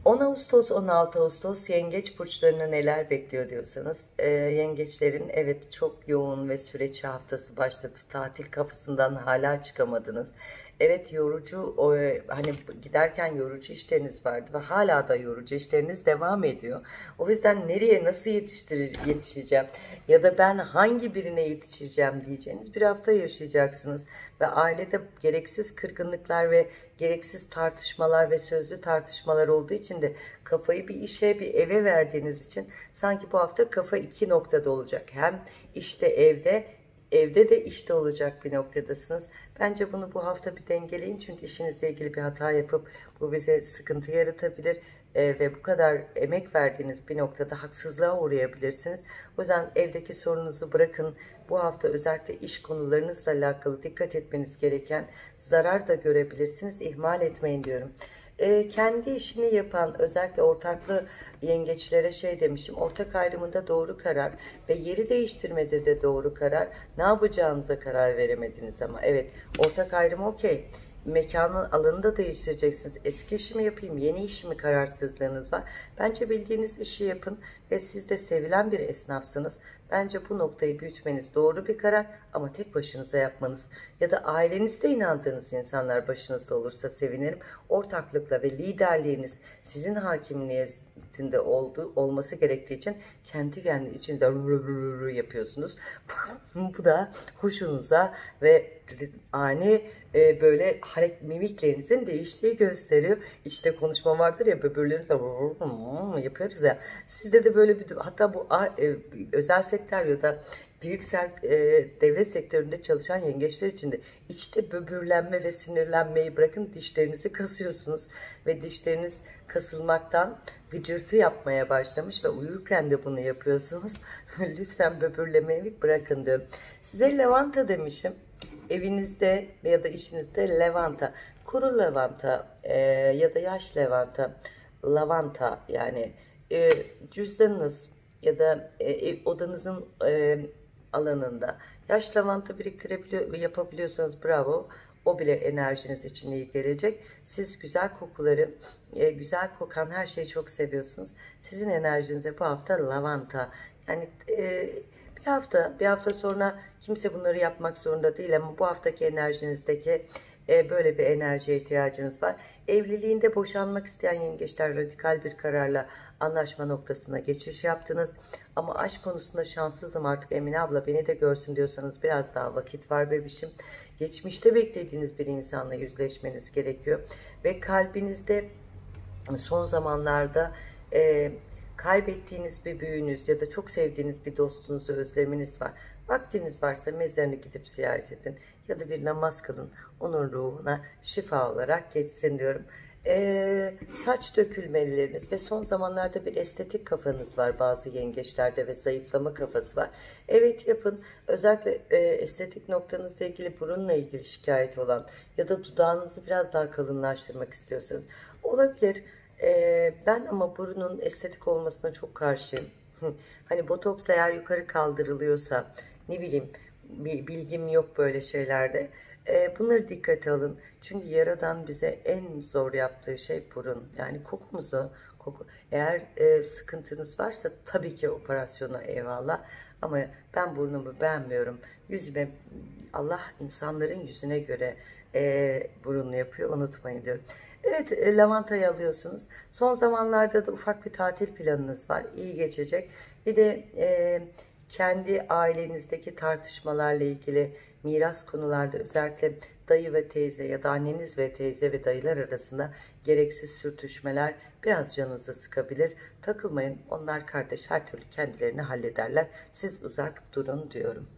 10 Ağustos 16 Ağustos yengeç burçlarına neler bekliyor diyorsanız, yengeçlerin evet çok yoğun ve süreç haftası başladı. Tatil kafasından hala çıkamadınız. Evet, yorucu, hani giderken yorucu işleriniz vardı ve hala da yorucu işleriniz devam ediyor. O yüzden nereye nasıl yetişeceğim ya da ben hangi birine yetişeceğim diyeceğiniz bir hafta yaşayacaksınız. Ve ailede gereksiz kırgınlıklar ve gereksiz tartışmalar ve sözlü tartışmalar olduğu için de kafayı bir işe, bir eve verdiğiniz için sanki bu hafta kafa iki noktada olacak. Hem işte evde de işte olacak bir noktadasınız. Bence bunu bu hafta bir dengeleyin, çünkü işinizle ilgili bir hata yapıp bu bize sıkıntı yaratabilir. Ve bu kadar emek verdiğiniz bir noktada haksızlığa uğrayabilirsiniz. O yüzden evdeki sorununuzu bırakın. Bu hafta özellikle iş konularınızla alakalı dikkat etmeniz gereken, zarar da görebilirsiniz. İhmal etmeyin diyorum. Kendi işini yapan özellikle ortaklı yengeçlere şey demişim: ortak ayrımında doğru karar ve yeri değiştirmede de doğru karar. Ne yapacağınıza karar veremediniz ama evet, ortak ayrım okey. Mekanın alanını da değiştireceksiniz. Eski işimi yapayım, yeni işimi kararsızlığınız var. Bence bildiğiniz işi yapın ve siz de sevilen bir esnafsınız. Bence bu noktayı büyütmeniz doğru bir karar, ama tek başınıza yapmanız ya da ailenizde inandığınız insanlar başınızda olursa sevinirim. Ortaklıkla ve liderliğiniz sizin hakimiyetinde olması gerektiği için kendi içinde yapıyorsunuz. Bu da hoşunuza ve ani böyle mimiklerinizin değiştiği gösteriyor. İşte konuşma vardır ya, böbürleriniz yapıyoruz ya. Sizde de böyle bir, hatta bu özel sektör ya da büyük devlet sektöründe çalışan yengeçler için de içte böbürlenme ve sinirlenmeyi bırakın, dişlerinizi kasıyorsunuz ve dişleriniz kasılmaktan gıcırtı yapmaya başlamış ve uyurken de bunu yapıyorsunuz. Lütfen böbürlemeyi bırakın diyorum. Size lavanta demişim. Evinizde ya da işinizde lavanta, kuru lavanta ya da yaş lavanta yani cüzdanınız ya da odanızın alanında yaş lavanta yapabiliyorsanız bravo. O bile enerjiniz için iyi gelecek. Siz güzel kokuları, güzel kokan her şeyi çok seviyorsunuz. Sizin enerjinize bu hafta lavanta. Yani bir hafta sonra kimse bunları yapmak zorunda değil, ama bu haftaki enerjinizdeki böyle bir enerjiye ihtiyacınız var. Evliliğinde boşanmak isteyen yengeçler radikal bir kararla anlaşma noktasına geçiş yaptınız. Ama aşk konusunda şanssızım artık Emine abla, beni de görsün diyorsanız biraz daha vakit var bebişim. Geçmişte beklediğiniz bir insanla yüzleşmeniz gerekiyor. Ve kalbinizde son zamanlarda kaybettiğiniz bir büyüğünüz ya da çok sevdiğiniz bir dostunuzu özleminiz var. Vaktiniz varsa mezarını gidip ziyaret edin ya da bir namaz kılın. Onun ruhuna şifa olarak geçsin diyorum. Saç dökülmeleriniz ve son zamanlarda bir estetik kafanız var bazı yengeçlerde ve zayıflama kafası var. Evet, yapın. Özellikle estetik noktanızla ilgili, burunla ilgili şikayet olan ya da dudağınızı biraz daha kalınlaştırmak istiyorsanız olabilir. Ben ama burunun estetik olmasına çok karşıyım. Hani botoksla eğer yukarı kaldırılıyorsa, ne bileyim, bir bilgim yok böyle şeylerde. Bunları dikkate alın. Çünkü Yaradan bize en zor yaptığı şey burun. Yani eğer sıkıntınız varsa tabii ki operasyona eyvallah. Ama ben burnumu beğenmiyorum. Yüzüme, Allah insanların yüzüne göre burunlu yapıyor, unutmayın diyorum. Evet, lavantayı alıyorsunuz. Son zamanlarda da ufak bir tatil planınız var. İyi geçecek. Bir de kendi ailenizdeki tartışmalarla ilgili miras konularda, özellikle dayı ve teyze ya da anneniz ve teyze ve dayılar arasında gereksiz sürtüşmeler biraz canınızı sıkabilir. Takılmayın, onlar kardeş, her türlü kendilerini hallederler. Siz uzak durun diyorum.